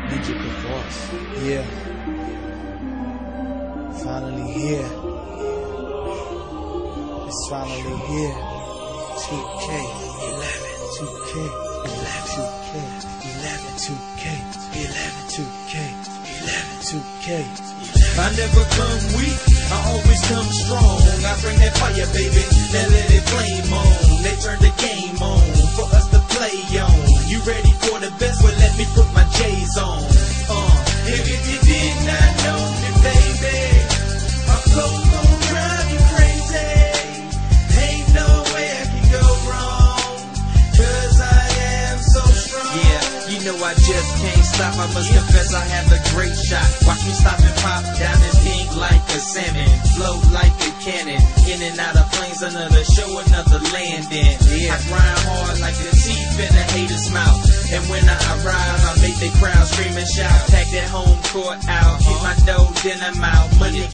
DJ Divorce, yeah. Finally here. It's finally here. 2K 11, 2K 11, 2K 11, 2K 11, 2K 11, 2K 11. I never come weak, I always come strong. I bring that fire, baby, now let it flame on. They turn the game on for us to play on. You ready for the best? Well, let me put my J's on. If you did not know me, baby, my flow gon' drive you crazy. Ain't no way I can go wrong, 'cause I am so strong. Yeah, you know I just can't stop. I must confess I have a great shot. Watch me stop and pop down in pink like a salmon, float like a cannon, in and out of planes, another show, another landing. I grind hard like the teeth in a hater's mouth, and when I arrive, I make the crowd scream and shout. Pack that home court out, hit my dough, then I'm out.